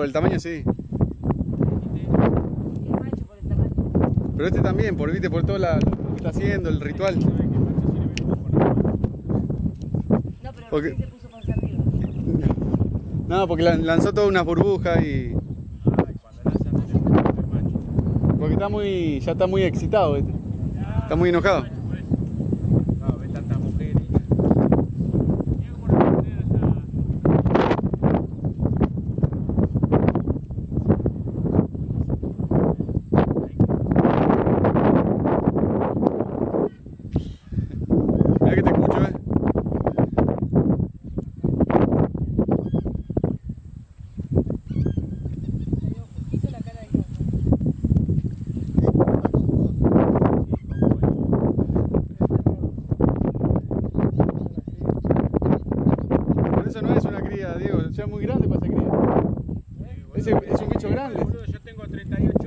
por el tamaño sí. Es macho por el tamaño. Pero este también, ¿viste? Por todo lo que está haciendo, el ritual. No, pero Porque- recién se puso panza arriba. No, porque lanzó todas unas burbujas y... Porque ya está muy excitado, ¿viste? Está muy enojado. No, ve tantas mujeres. Mirá que te escucho, ¿eh? Pero eso no es una cría, Diego. Ya es muy grande para ser cría. Es un bicho grande. Yo tengo 38